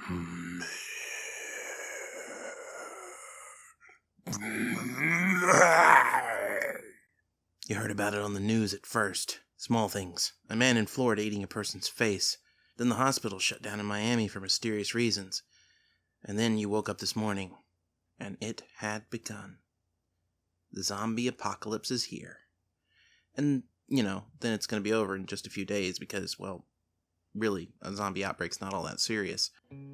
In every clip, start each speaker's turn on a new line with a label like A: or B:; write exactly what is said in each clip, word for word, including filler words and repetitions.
A: You heard about it on the news at first. Small things. A man in Florida eating a person's face. Then the hospital shut down in Miami for mysterious reasons. And then you woke up this morning, and it had begun. The zombie apocalypse is here. And, you know, then it's going to be over in just a few days because, well, really, a zombie outbreak's not all that serious.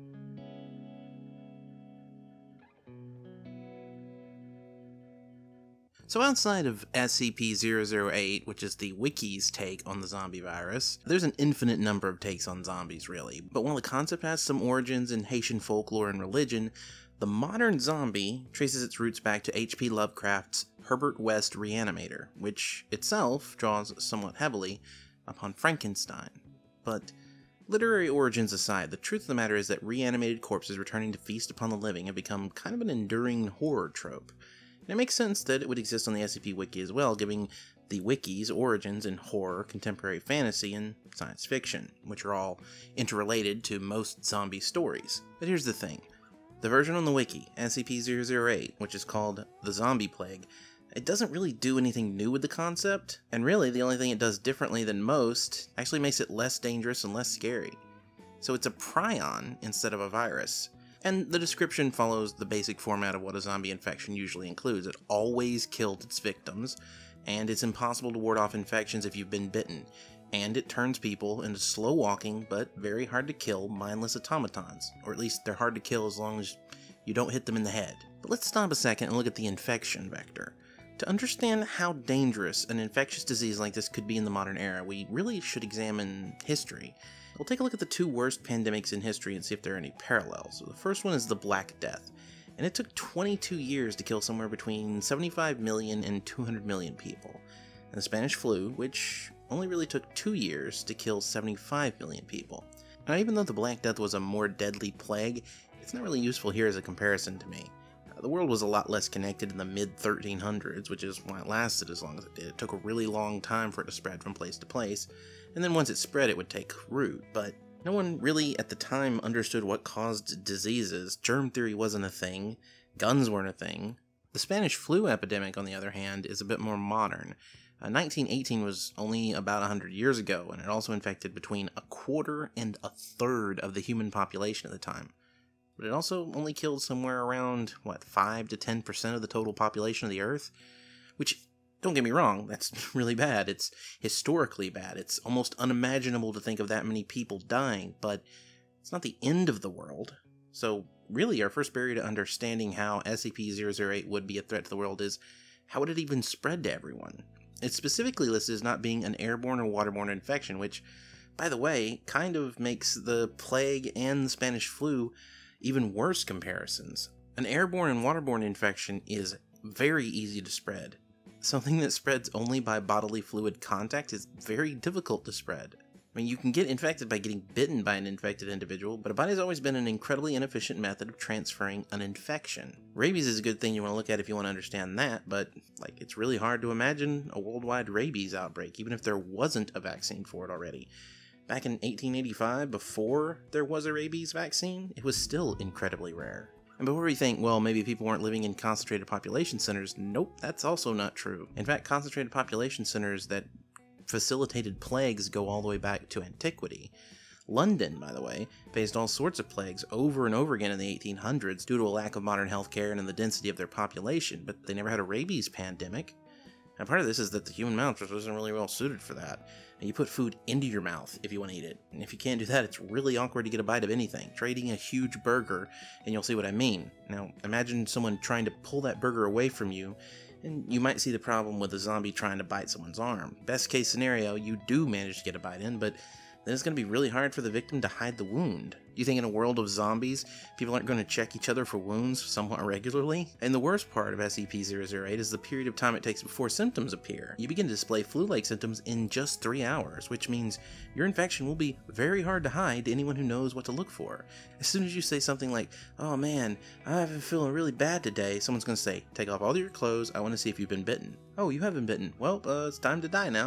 A: So outside of S C P zero zero eight, which is the Wiki's take on the zombie virus, there's an infinite number of takes on zombies, really. But while the concept has some origins in Haitian folklore and religion, the modern zombie traces its roots back to H P Lovecraft's Herbert West Reanimator, which itself draws somewhat heavily upon Frankenstein. But literary origins aside, the truth of the matter is that reanimated corpses returning to feast upon the living have become kind of an enduring horror trope. And it makes sense that it would exist on the S C P Wiki as well, giving the Wiki's origins in horror, contemporary fantasy, and science fiction, which are all interrelated to most zombie stories. But here's the thing. The version on the Wiki, S C P zero zero eight, which is called the Zombie Plague, it doesn't really do anything new with the concept, and really the only thing it does differently than most actually makes it less dangerous and less scary. So it's a prion instead of a virus. And the description follows the basic format of what a zombie infection usually includes. It always killed its victims, and it's impossible to ward off infections if you've been bitten, and it turns people into slow-walking but very hard-to-kill mindless automatons, or at least they're hard to kill as long as you don't hit them in the head. But let's stop a second and look at the infection vector. To understand how dangerous an infectious disease like this could be in the modern era, we really should examine history. We'll take a look at the two worst pandemics in history and see if there are any parallels. So the first one is the Black Death, and it took twenty-two years to kill somewhere between seventy-five million and two hundred million people. And the Spanish flu, which only really took two years to kill seventy-five million people. Now, even though the Black Death was a more deadly plague, it's not really useful here as a comparison to me. The world was a lot less connected in the mid thirteen hundreds, which is why it lasted as long as it did. It took a really long time for it to spread from place to place, and then once it spread it would take root, but no one really at the time understood what caused diseases. Germ theory wasn't a thing, guns weren't a thing. The Spanish flu epidemic, on the other hand, is a bit more modern. Uh, nineteen eighteen was only about one hundred years ago, and it also infected between a quarter and a third of the human population at the time. But it also only killed somewhere around, what, five to ten percent of the total population of the Earth? Which, don't get me wrong, that's really bad. It's historically bad. It's almost unimaginable to think of that many people dying, but it's not the end of the world. So, really, our first barrier to understanding how S C P zero zero eight would be a threat to the world is, how would it even spread to everyone? It's specifically listed as not being an airborne or waterborne infection, which, by the way, kind of makes the plague and the Spanish flu even worse comparisons. An airborne and waterborne infection is very easy to spread. Something that spreads only by bodily fluid contact is very difficult to spread. I mean, you can get infected by getting bitten by an infected individual, but a bite has always been an incredibly inefficient method of transferring an infection. Rabies is a good thing you want to look at if you want to understand that, but like, it's really hard to imagine a worldwide rabies outbreak, even if there wasn't a vaccine for it already. Back in eighteen eighty-five, before there was a rabies vaccine, it was still incredibly rare. And before we think, well, maybe people weren't living in concentrated population centers, nope, that's also not true. In fact, concentrated population centers that facilitated plagues go all the way back to antiquity. London, by the way, faced all sorts of plagues over and over again in the eighteen hundreds due to a lack of modern healthcare and in the density of their population, but they never had a rabies pandemic. And part of this is that the human mouth just wasn't really well suited for that. And you put food into your mouth if you want to eat it. And if you can't do that, it's really awkward to get a bite of anything. Try eating a huge burger, and you'll see what I mean. Now, imagine someone trying to pull that burger away from you, and you might see the problem with a zombie trying to bite someone's arm. Best case scenario, you do manage to get a bite in, but then it's going to be really hard for the victim to hide the wound. Do you think in a world of zombies, people aren't going to check each other for wounds somewhat regularly? And the worst part of S C P zero zero eight is the period of time it takes before symptoms appear. You begin to display flu-like symptoms in just three hours, which means your infection will be very hard to hide to anyone who knows what to look for. As soon as you say something like, oh man, I've been feeling really bad today, someone's going to say, take off all your clothes, I want to see if you've been bitten. Oh, you haven't been bitten. Well, uh, it's time to die now.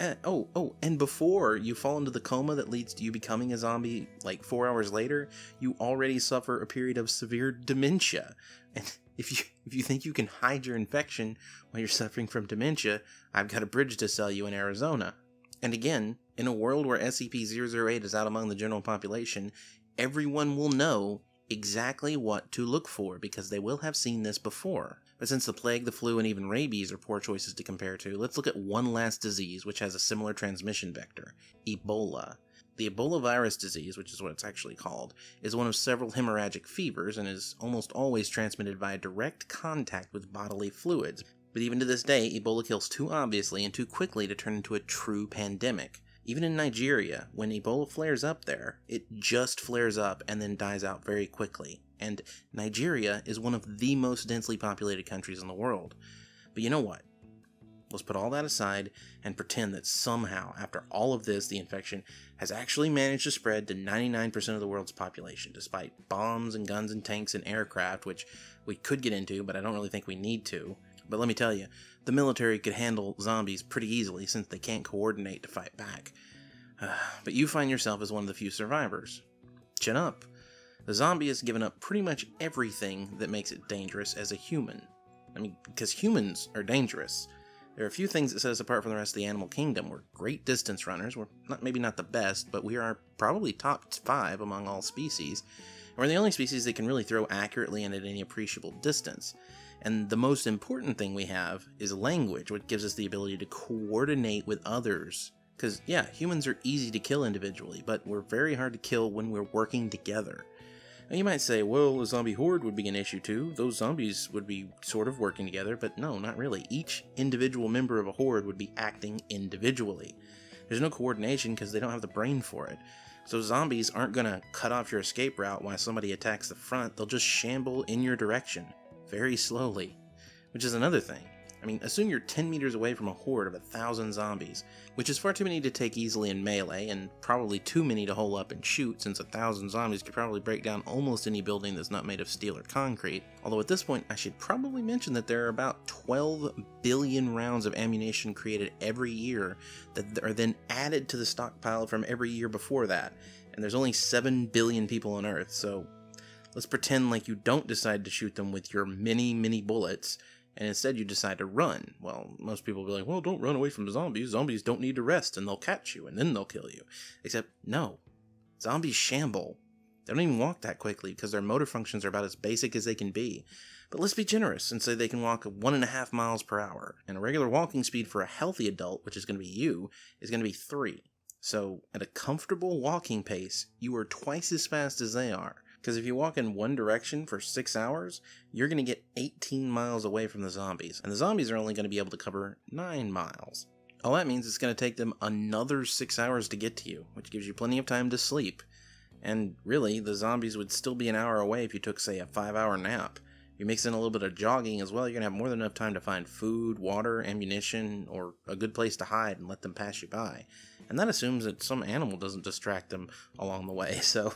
A: Eh, oh, oh, and before you fall into the coma that leads to you becoming a zombie, like four hours later, you already suffer a period of severe dementia. And if you if you think you can hide your infection while you're suffering from dementia, I've got a bridge to sell you in Arizona. And again, in a world where S C P zero zero eight is out among the general population, everyone will know exactly what to look for because they will have seen this before. But since the plague, the flu, and even rabies are poor choices to compare to, let's look at one last disease which has a similar transmission vector, Ebola. The Ebola virus disease, which is what it's actually called, is one of several hemorrhagic fevers and is almost always transmitted via direct contact with bodily fluids. But even to this day, Ebola kills too obviously and too quickly to turn into a true pandemic. Even in Nigeria, when Ebola flares up there, it just flares up and then dies out very quickly. And Nigeria is one of the most densely populated countries in the world. But you know what? Let's put all that aside and pretend that somehow, after all of this, the infection has actually managed to spread to ninety-nine percent of the world's population, despite bombs and guns and tanks and aircraft, which we could get into, but I don't really think we need to. But let me tell you, the military could handle zombies pretty easily since they can't coordinate to fight back. Uh, but you find yourself as one of the few survivors. Chin up. The zombie has given up pretty much everything that makes it dangerous as a human. I mean, because humans are dangerous. There are a few things that set us apart from the rest of the animal kingdom. We're great distance runners. We're not maybe not the best, but we are probably top five among all species. And we're the only species that can really throw accurately and at any appreciable distance. And the most important thing we have is language, which gives us the ability to coordinate with others. Because, yeah, humans are easy to kill individually, but we're very hard to kill when we're working together. Now you might say, well, a zombie horde would be an issue too. Those zombies would be sort of working together, but no, not really. Each individual member of a horde would be acting individually. There's no coordination because they don't have the brain for it. So zombies aren't going to cut off your escape route while somebody attacks the front. They'll just shamble in your direction, very slowly. Which is another thing. I mean, assume you're ten meters away from a horde of a thousand zombies, which is far too many to take easily in melee, and probably too many to hole up and shoot, since a thousand zombies could probably break down almost any building that's not made of steel or concrete. Although at this point, I should probably mention that there are about twelve billion rounds of ammunition created every year that are then added to the stockpile from every year before that, and there's only seven billion people on Earth, so let's pretend like you don't decide to shoot them with your many, many bullets, and instead you decide to run. Well, most people will be like, well, don't run away from the zombies. Zombies don't need to rest, and they'll catch you, and then they'll kill you. Except, no. Zombies shamble. They don't even walk that quickly, because their motor functions are about as basic as they can be. But let's be generous and say they can walk one and a half miles per hour, and a regular walking speed for a healthy adult, which is going to be you, is going to be three. So, at a comfortable walking pace, you are twice as fast as they are. Because if you walk in one direction for six hours, you're going to get eighteen miles away from the zombies. And the zombies are only going to be able to cover nine miles. All that means it's going to take them another six hours to get to you, which gives you plenty of time to sleep. And really, the zombies would still be an hour away if you took, say, a five hour nap. You mix in a little bit of jogging as well, you're going to have more than enough time to find food, water, ammunition, or a good place to hide and let them pass you by. And that assumes that some animal doesn't distract them along the way, so...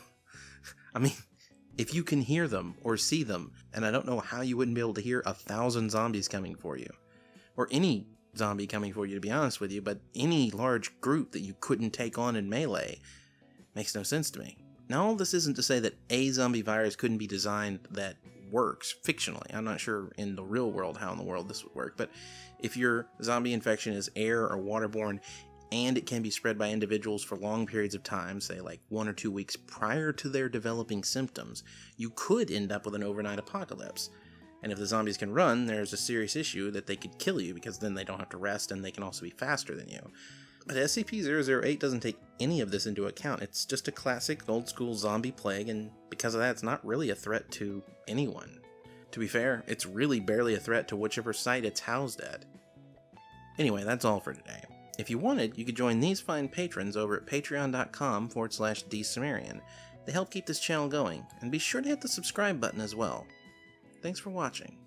A: I mean... if you can hear them or see them, and I don't know how you wouldn't be able to hear a thousand zombies coming for you. Or any zombie coming for you, to be honest with you, but any large group that you couldn't take on in melee makes no sense to me. Now, all this isn't to say that a zombie virus couldn't be designed that works fictionally. I'm not sure in the real world how in the world this would work, but if your zombie infection is air or waterborne, and it can be spread by individuals for long periods of time, say like one or two weeks prior to their developing symptoms, you could end up with an overnight apocalypse. And if the zombies can run, there's a serious issue that they could kill you, because then they don't have to rest and they can also be faster than you. But S C P zero zero eight doesn't take any of this into account. It's just a classic old school zombie plague, and because of that, it's not really a threat to anyone. To be fair, it's really barely a threat to whichever site it's housed at. Anyway, that's all for today. If you wanted, you could join these fine patrons over at patreon.com forward slash dsumerian. They help keep this channel going, and be sure to hit the subscribe button as well. Thanks for watching.